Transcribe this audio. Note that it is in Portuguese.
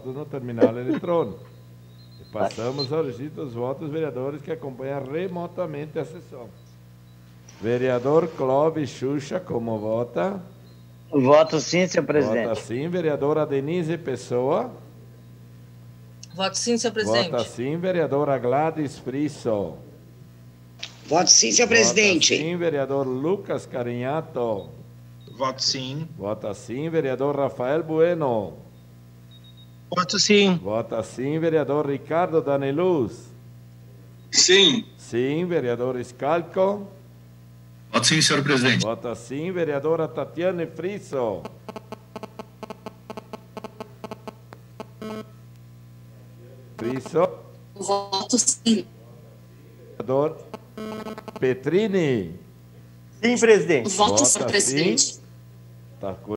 votos no terminal eletrônico. E passamos ao registro dos votos dos vereadores que acompanham remotamente a sessão. Vereador Clóvis Xuxa, como vota? Voto sim, senhor presidente. Vota sim. Vereadora Denise Pessoa? Voto sim, senhor presidente. Vota sim. Vereadora Gladys Frisso? Voto sim, senhor presidente. Vota sim. Vereador Lucas Carinhato? Voto sim. Vota sim. Vereador Rafael Bueno? Voto sim. Vota sim. Vereador Ricardo Daneluz? Sim. Sim. Vereador Scalco? Voto sim, senhor presidente. Vota sim. Vereadora Tatiane Frisso? Frisso? Voto sim. Vereador Petrini? Sim, presidente. Voto sim, Vota presidente. sim. Tá